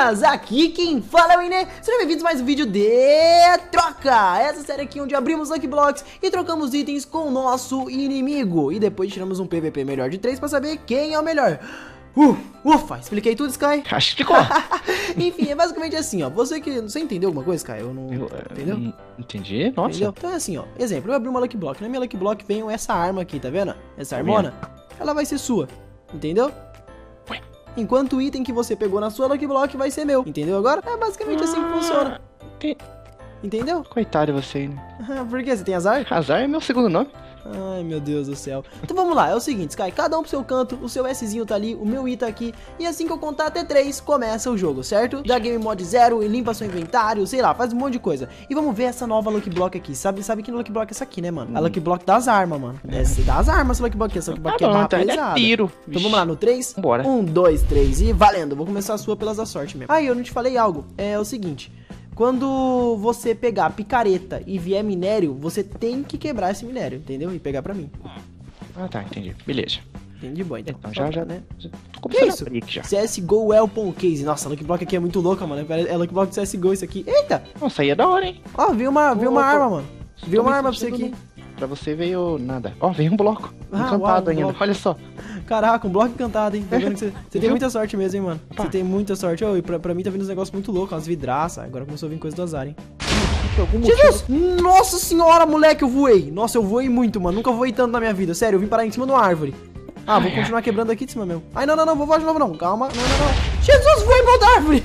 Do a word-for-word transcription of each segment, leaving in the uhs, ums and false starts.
Buenas, aqui quem fala é o Iné. Sejam bem-vindos a mais um vídeo de troca. Essa série aqui onde abrimos Lucky Blocks e trocamos itens com o nosso inimigo. E depois tiramos um P V P melhor de três pra saber quem é o melhor. Uh, ufa, expliquei tudo, Sky? Acho que ficou. Enfim, é basicamente assim, ó. Você que... Você entendeu alguma coisa, Sky? Eu não... Eu, entendeu? Hum, entendi, nossa. Entendeu? Então é assim, ó. Exemplo, eu abri uma Lucky Block. Na minha Lucky Block veio essa arma aqui, tá vendo? Essa armona. Ela vai ser sua. Entendeu? Ué. Enquanto o item que você pegou na sua Lucky Block vai ser meu. Entendeu agora? É basicamente assim que funciona. Te... Entendeu? Coitado de você, né? Por quê? Você tem azar? Azar é meu segundo nome. Ai, meu Deus do céu. Então vamos lá, é o seguinte, Sky, cada um pro seu canto, o seu Szinho tá ali, o meu I tá aqui, e assim que eu contar até três, começa o jogo, certo? Dá game mod zero, e limpa seu inventário, sei lá, faz um monte de coisa. E vamos ver essa nova Lucky Block aqui, sabe, sabe que Lucky Block é essa aqui, né, mano? Hum. A Lucky Block das armas, mano. É, das armas essa Lucky Block, essa Lucky Block Ah, é não, barra então ele é pesada. tiro. Então vamos lá, no três? Bora. um, dois, três e valendo, vou começar a sua pelas da sorte mesmo. Ah, eu não te falei algo, é o seguinte... Quando você pegar picareta e vier minério, você tem que quebrar esse minério, entendeu? E pegar pra mim. Ah, tá, entendi. Beleza. Entendi, bom, então. Então já, já, né? já tô Que começando isso? a abrir aqui já. C S G O Elpon Case. Nossa, a Lucky Block aqui é muito louca, mano. É Lucky Block de C S G O isso aqui. Eita! Nossa, aí é da hora, hein? Ó, veio uma, veio uma Opa. arma, mano. Veio Tô uma me arma pra você sentindo aqui. no- Pra você veio nada. Ó, veio um bloco. Ah, Encantado uau, um ainda. bloco. Olha só. Caraca, um bloco encantado, hein? Tá vendo que você, você tem Viu? muita sorte mesmo, hein, mano? Pá. Você tem muita sorte. Ô, e pra, pra mim tá vindo uns negócios muito loucos, umas vidraças. Agora começou a vir coisa do azar, hein? Por algum motivo. Jesus! Nossa senhora, moleque, eu voei. Nossa, eu voei muito, mano. Nunca voei tanto na minha vida. Sério, eu vim parar em cima de uma árvore. Ah, vou continuar quebrando aqui de cima mesmo. Ai, não, não, não, vou voar de novo, não. Calma, não, não, não. Jesus, voei igual da árvore.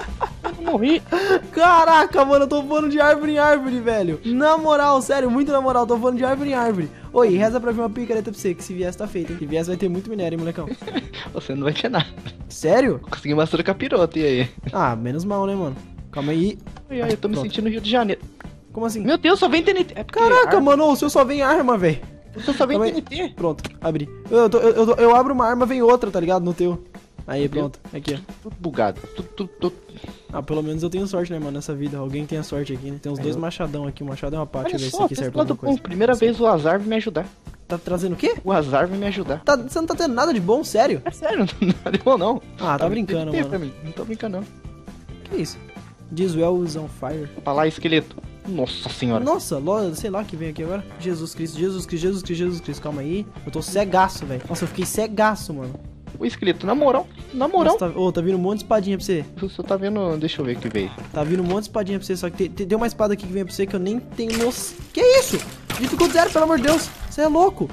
Eu morri. Caraca, mano, eu tô voando de árvore em árvore, velho. Na moral, sério, muito na moral, tô voando de árvore em árvore. Oi, reza pra vir uma picareta pra você, que se viesse tá feito, hein? Se viesse vai ter muito minério, hein, molecão. Você não vai ter nada. Sério? Consegui uma surra capiroto, e aí? Ah, menos mal, né, mano? Calma aí. Ai, ai, eu tô me Pronto. sentindo no Rio de Janeiro. Como assim? Meu Deus, só vem T N T. É porque Caraca, arma- mano, o seu só vem arma, velho. O seu só vem Calma T aí. N T. Pronto, abri. Eu, tô- eu, eu, eu abro uma arma, vem outra, tá ligado? No teu. Aí, Meu Deus. pronto. Aqui, ó. Tudo bugado. Tudo, tudo, tudo. Ah, pelo menos eu tenho sorte, né, mano, nessa vida. Alguém tem a sorte aqui, né? Tem uns É, dois eu- machadão aqui. Um machado e uma pá. Olha Deixa eu ver se só, isso aqui serve pra lado alguma coisa. bom. Primeira vez o azar vai me ajudar. Tá trazendo o quê? O azar vai me ajudar. Tá, você não tá tendo nada de bom, sério? É sério, não é bom não. Ah, tá brincando, T N T mano. pra mim. Não tô brincando não. Que isso? Diswell is on fire. Pra lá, esqueleto. Nossa senhora. Nossa, lo- sei lá o que vem aqui agora. Jesus Cristo, Jesus Cristo, Jesus Cristo, Jesus Cristo. Calma aí. Eu tô cegaço, velho. Nossa, eu fiquei cegaço, mano. O esqueleto, na moral. Na moral. Nossa, tá, ô, tá vindo um monte de espadinha pra você. Você tá vendo... Deixa eu ver o que veio. Tá vindo um monte de espadinha pra você. Só que tem, tem, tem uma espada aqui que vem pra você que eu nem tenho noção. Que isso? Dificuldade zero, pelo amor de Deus. Você é louco.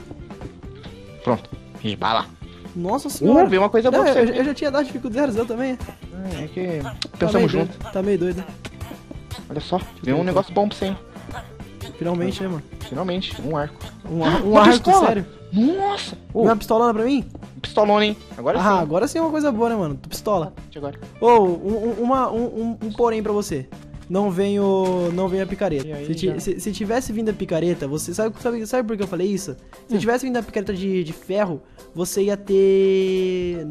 Pronto. Resbala. Nossa senhora. Uh, veio uma coisa boa Não, pra eu, você. eu já tinha dado dificuldade zero eu também. É que... Tá Pensamos meio junto. doido, Tá meio doido, né? Olha só. Veio um negócio bom pra você, hein. Finalmente, né, mano? Finalmente. Um arco. Um, ar- um Uma arco, pistola. sério. Nossa. Oh, Uma pistolona pra mim? pistolona, hein. Agora Ah, sim. agora sim é uma coisa boa, né, mano? Tu pistola. Agora. Ô, um, um- uma, um, um, um porém pra você. Não vem o. Não vem a picareta. E aí, Se, ti- já? se- se tivesse vindo a picareta, você. Sabe, sabe, sabe por que eu falei isso? Se Hum. tivesse vindo a picareta de, de ferro, você ia ter.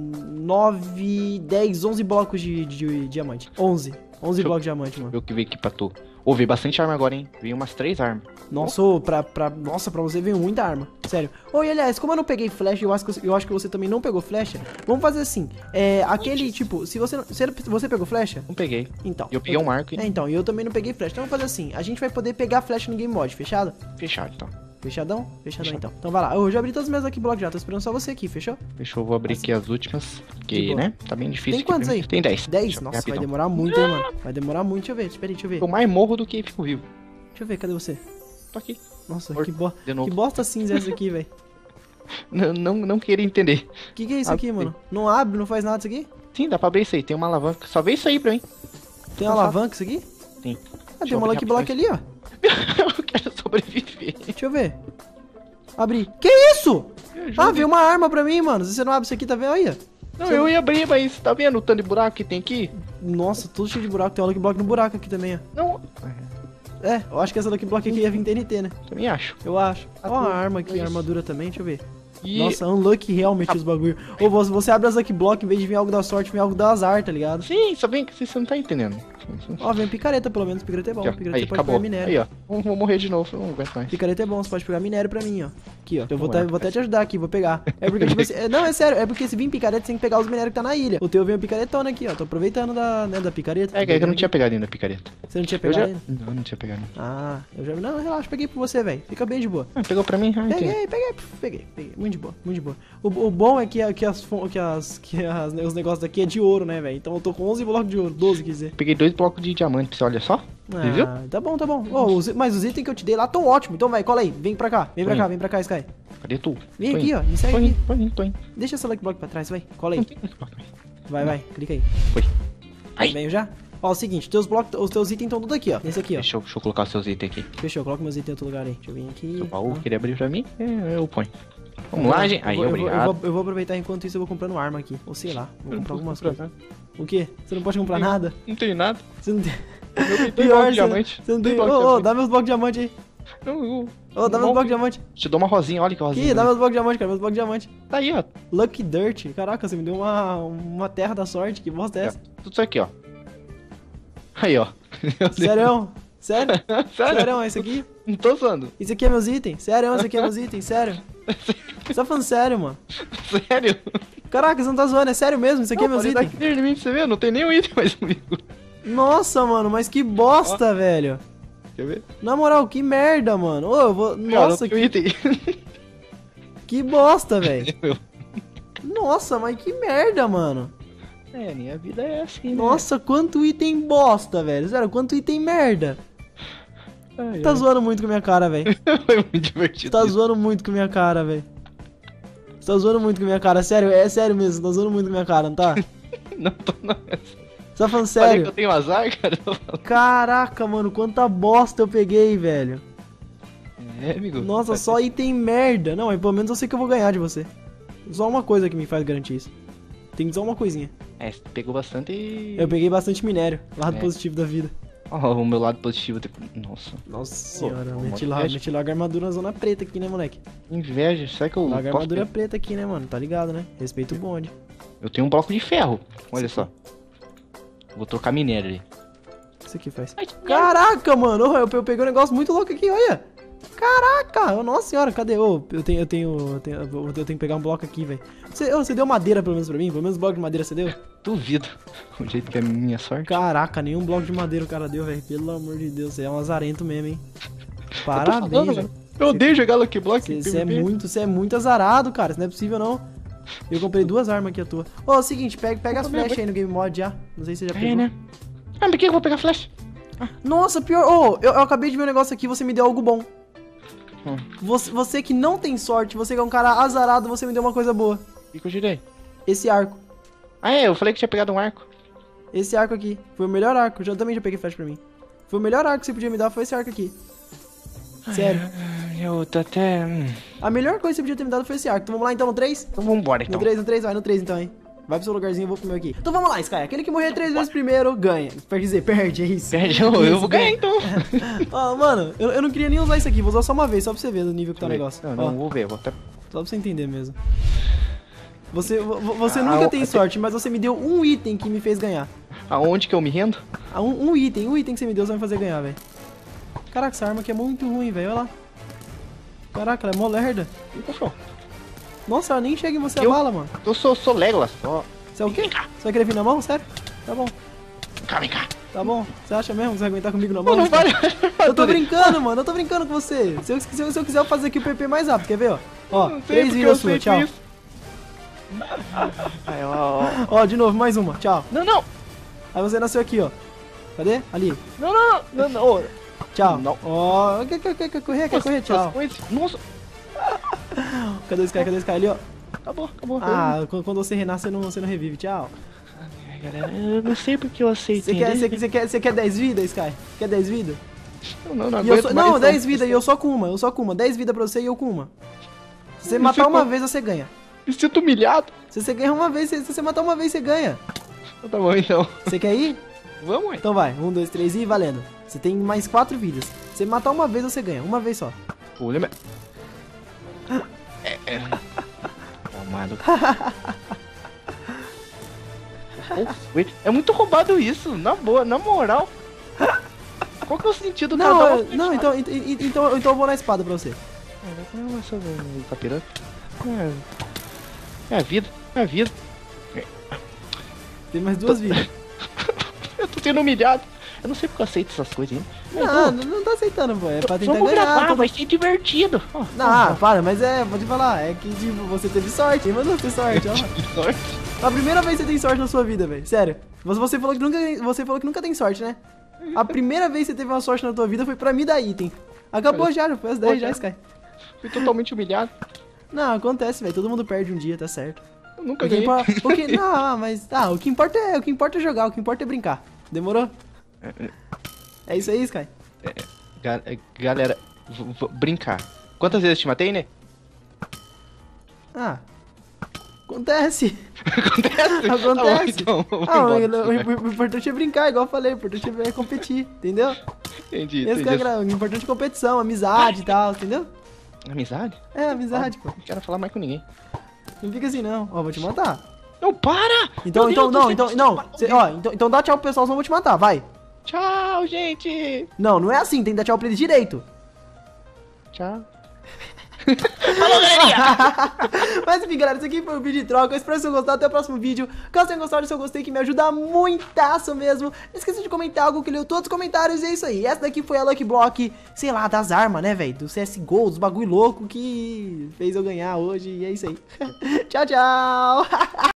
nove, dez, onze blocos de, de, de diamante. onze. onze Deixa eu- blocos de diamante, mano. Ver o que veio aqui pra tu. Ô, veio bastante arma agora, hein. Veio umas três armas. Nossa, ô, pra, pra, nossa, pra você veio muita arma. Sério. Ô, e aliás, como eu não peguei flecha, eu acho que, eu acho que você também não pegou flecha. Vamos fazer assim. É. Aquele, tipo, se você. não- Se você pegou flecha? Não peguei. Então. E eu peguei um arco e... É, então, e eu também não peguei flecha. Então vamos fazer assim, a gente vai poder pegar flecha no game mod, fechado? Fechado, então. Fechadão? Fechadão Fechado. então. Então vai lá, eu já abri todos os meus Lucky Blocks já, tô esperando só você aqui, fechou? Deixa eu vou abrir aqui as últimas. De Porque, boa. né? Tá bem difícil. Tem aqui quantos pra mim. aí? Tem dez. dez? Deixa eu ver Nossa, vai rapidão. demorar muito, hein, mano. Vai demorar muito, deixa eu ver, espera aí, deixa eu ver. Eu mais morro do que fico vivo. Deixa eu ver, cadê você? Tô aqui. Nossa, Morto. que, bo... De novo. que bosta cinza é essa aqui, velho? Não, não, não queria entender. Que que é isso aqui, Abre. mano? Não abre, não faz nada isso aqui? Sim, dá pra abrir isso aí. Tem uma alavanca. Só vê isso aí pra mim. Tem uma Só- alavanca isso aqui? Sim. Ah, Deixa tem eu uma abrir Lucky Block ali, rapidão. ó. Eu quero sobreviver. Deixa eu ver. Abri. Que isso? Ah, veio uma arma pra mim, mano. Se você não abre isso aqui, tá vendo aí, ó? Não, eu ia abrir, mas tá vendo o tanto de buraco que tem aqui? Nossa, tudo cheio de buraco. Tem uma Lucky Block no buraco aqui também, ó. Não. É, eu acho que essa Lucky Block aqui ia vir T N T, né? Também acho. Eu acho. Ah, Ó a tu- arma aqui, isso. a armadura também, deixa eu ver. E... Nossa, unlucky realmente os bagulho. Ou você, você abre as Lucky Block, em vez de vir algo da sorte, vem algo da azar, tá ligado? Sim, só vem que você não tá entendendo. Ó, vem picareta pelo menos, picareta é bom, Aqui, ó. picareta Aí, você pode acabou. pegar minério. Aí, ó. Vou, vou morrer de novo, eu não aguento mais. Picareta é bom, você pode pegar minério pra mim, ó. Aqui, ó. Eu vou, Vamos tá, lá, vou até te ajudar aqui, vou pegar. É porque, tipo assim, é- não, é sério, é porque se vir picareta, você tem que pegar os minérios que tá na ilha. O teu veio picaretona aqui, ó. Tô aproveitando da, né, da picareta. É, que eu não tinha pegado ainda a picareta. Você não tinha Eu pegado já... ainda? Não, não tinha pegado. Ah, eu já. Não, relaxa, peguei por você, velho. Fica bem de boa. Ah, pegou pra mim? Ah, entendi. Peguei, peguei, peguei, peguei. Muito de boa, muito de boa. O, o bom é que, a- que, as, fon- que, as, que as, né, os negócios daqui é de ouro, né, velho? Então eu tô com onze blocos de ouro, doze, quer dizer. Peguei dois blocos de diamante, você olha só. Você viu? Ah, tá bom, tá bom. Ô, os- mas os itens que eu te dei lá tão ótimos. Então vai, cola aí. Vem pra cá, vem pra Tô cá, indo. vem pra cá, Sky. Cadê tu? Vem Tô aqui, indo. ó. Me segue Tô aqui. indo, tô indo, tô indo. Deixa essa lucky block pra trás, vai. Cola aí. Não tem mais bloco mais. Vai, vai. Clica aí. Foi. Aí. Veio já? Ó, é o seguinte, teus blocos, os teus itens estão tudo aqui, ó. Nesse aqui, ó. Deixa eu, deixa eu colocar os seus itens aqui. Fechou, coloca meus itens em outro lugar aí. Deixa eu vir aqui. Seu baú, ó. queria abrir pra mim? É, eu ponho. Vamos lá, gente. Eu Aí, vou- eu vou- obrigado. Eu vou, eu vou aproveitar enquanto isso eu vou comprando arma aqui. Ou sei lá, vou Eu não comprar posso algumas comprar coisas. nada. O quê? Você não pode comprar nada? Não tem nada. Você não tem. Eu tenho dois Pior, blocos de você, diamante. você não Dois tem. Ô, blocos de ô, diamante. dá meus blocos de diamante aí. Não, eu- Ô, dá meus Não, blocos de diamante. Te dou uma rosinha, olha que rosinha. Aqui, dá bonita. meus blocos de diamante, cara, meus blocos de diamante. Tá aí, ó. Lucky Dirt. Caraca, você me deu uma, uma terra da sorte. Que bosta é essa? Tudo isso aqui, ó. Aí, ó. Sério? Sério? Sério? Sério, é isso aqui? Não tô usando. Isso aqui é meus itens? Sério, isso aqui é meus itens? Sério? Você tá falando sério, mano? Sério? Caraca, você não tá zoando, é sério mesmo? Isso aqui é meus Não, pode itens? dar aqui em mim, você vê? Não tem nenhum item mais comigo. Nossa, mano, mas que bosta, velho. Quer ver? Na moral, que merda, mano. Ô, eu vou... Nossa, Cara, não tem que, item. que bosta, velho. Meu. Nossa, mas que merda, mano. É, minha vida é assim, né? Nossa, quanto item bosta, velho. Sério, quanto item merda. Ai, Tá ai. zoando muito com a minha cara, velho. Foi muito divertido. Tá zoando muito com a minha cara, velho. Você tá zoando muito com a minha cara, sério, é sério mesmo, você tá zoando muito com a minha cara, não tá? Você Não tô não. tá falando Falei que sério? eu tenho azar, cara. Eu tô falando. Caraca, mano, quanta bosta eu peguei, velho. É, amigo. Nossa, só item merda. Não, mas pelo menos eu sei que eu vou ganhar de você. Só uma coisa que me faz garantir isso. Tem só uma coisinha. É, você pegou bastante e... Eu peguei bastante minério, lado É. positivo da vida. Ó, o meu lado positivo. Tipo... Nossa. Nossa senhora, Pô, meti, uma lá, inveja. meti logo a armadura na zona preta aqui, né, moleque? Inveja. Será que eu Logo a posso armadura ter- preta aqui, né, mano? Tá ligado, né? Respeita o bonde. Eu tenho um bloco de ferro. Olha só. Vou trocar minério ali. O que isso aqui faz? Ai, Caraca, mano, ô, eu, eu peguei um negócio muito louco aqui, olha. Caraca, ô, nossa senhora, cadê? Ô, eu tenho, eu tenho, eu tenho, eu tenho que pegar um bloco aqui, velho. Você, ô, você deu madeira pelo menos pra mim? Pelo menos bloco de madeira você deu? Duvido. O jeito que é a minha sorte. Caraca, nenhum bloco de madeira o cara deu, velho. Pelo amor de Deus, você é um azarento mesmo, hein? Eu tô Parabéns, falando, velho. mano. Eu odeio jogar Lucky Block. Você em você é P V P. muito, você é muito azarado, cara. Isso não é possível, não. Eu comprei duas armas aqui à toa. Ô, é o seguinte, pega, pega as também, flechas aí no Game Mod já. Não sei se você já É, pegou. né? Ah, mas por que eu vou pegar flash? Nossa, pior. Ô, eu, eu acabei de ver um negócio aqui, você me deu algo bom. Hum. Você, você que não tem sorte, você que é um cara azarado, você me deu uma coisa boa. O que que eu tirei? Esse arco. Ah, é, eu falei que tinha pegado um arco. Esse arco aqui. Foi o melhor arco. Eu também já peguei flash pra mim. Foi o melhor arco que você podia me dar, foi esse arco aqui. Sério. Ah, Eu tô até... hum. A melhor coisa que você podia ter me dado foi esse arco. Então vamos lá então no três? Então vambora, No então. três, no três, vai no três então, hein. Vai pro seu lugarzinho, eu vou pro meu aqui. Então vamos lá, Sky. Aquele que morrer três vezes primeiro, ganha. Quer dizer, perde, é isso. Perde, eu, eu Isso, vou ganhar, ganha. então. Ó, mano, eu, eu não queria nem usar isso aqui. Vou usar só uma vez, só pra você ver o nível que tá o negócio. Não, Ó, não, vou ver. Vou até... só pra você entender mesmo. Você, vo- você Ah, nunca eu- tem sorte, mas você me deu um item que me fez ganhar. Aonde que eu me rendo? Ah, um, um item, um item que você me deu, você vai me fazer ganhar, velho. Caraca, essa arma aqui é muito ruim, velho. Olha lá. Caraca, ela é mó lerda. Ih, cachorro. Nossa, ela nem chega em você Eu- a bala, mano. Eu sou, sou Legolas. Ó, Você é o quê? Vem cá. Você vai querer vir na mão? Sério? Tá bom, vem cá, vem cá. tá bom. Você acha mesmo que você vai aguentar comigo na mão? Não, não vai. Eu tô brincando, mano. Eu tô brincando com você. Se eu, se eu, se eu quiser, eu fazer aqui o P P mais rápido. Quer ver, ó? Ó, Não sei três porque vidas eu suas. sei Tchau. disso. Aí, ó, ó. Ó, de novo, mais uma. Tchau. Não, não. Aí você nasceu aqui, ó. Cadê? Ali. Não, não, não. não, não. Ô, Tchau. Não. Ó, quer, quer, quer, quer correr? Quer correr? Tchau. Nossa. Cadê esse cara? Cadê esse cara ali, ó? Acabou, acabou. Ah, quando quando você renasce, você não, você não revive. Tchau. Ai, galera, eu não sei porque eu aceitei. Você quer, você, você quer, você quer dez vidas, Sky? Quer dez vidas? Não, não, não E eu aguento só, mais, não, dez vidas e eu só com uma. Eu só com uma. dez vidas pra você e eu com uma. Se você Me matar sinto- uma vez, você ganha. Me sinto humilhado. Se você ganhar uma vez, se se você matar uma vez, você ganha. Tá bom, então. Você quer ir? Vamos, ué. Então vai. Um, dois, três e valendo. Você tem mais quatro vidas. Se você matar uma vez, você ganha. Uma vez só. Pô, lembra... É, é... Tomado. Pô, foi- É muito roubado isso, na boa, na moral. qual que é o sentido do Não, cada eu- não, então, ent- ent- então, então eu vou na espada pra você. Não, essa tapirando. É, é a vida, é a vida. Tem mais duas vidas. Eu tô sendo humilhado. Eu não sei porque eu aceito essas coisas ainda. Não, não, não tá aceitando, pô. É pra tentar Vamos ganhar. gravar, todo- vai ser divertido. Ó, Não, para, mas é, vou te falar, é que tipo, você teve sorte, mas não teve sorte, ó. sorte. A primeira vez que você tem sorte na sua vida, velho. Sério. Mas você falou que nunca, você falou que nunca tem sorte, né? A primeira vez que você teve uma sorte na tua vida foi pra me dar item. Acabou já, já foi as dez já, Sky. Fui totalmente humilhado. Não, acontece, velho. Todo mundo perde um dia, tá certo. Eu nunca O que ganhei. importa, o que, não, mas tá, o que importa é, o que importa é jogar, o que importa é brincar. Demorou? É isso aí, Sky. Ga- Galera, v- v- brincar. Quantas vezes eu te matei, né? Ah. Acontece. Acontece? Tá bom, Acontece. então, vamos Ah, o, embora. o- o importante é brincar, igual eu falei, o importante é competir, entendeu? Entendi, Esse que é entendi. gra- o importante é competição, amizade e tal, entendeu? Amizade? É, amizade, pô. Não quero falar mais com ninguém. Não fica assim não. Ó, vou te matar. Não, para! Então, Meu então, Deus, não, você- então, não. Cê- ó, então, então dá tchau pro pessoal, senão eu vou te matar, vai. Tchau, gente! Não, não é assim, tem que dar tchau pra eles direito. Tchau. Mas enfim, galera, esse aqui foi o vídeo de troca. Eu espero que vocês tenham gostado. Até o próximo vídeo. Caso tenham gostado, se eu gostei, que me ajuda muitaço mesmo. Não esqueça de comentar algo que leu todos os comentários. E é isso aí. Essa daqui foi a Lucky Block, sei lá, das armas, né, velho? Do C S G O, dos bagulho louco que fez eu ganhar hoje. E é isso aí. Tchau, tchau.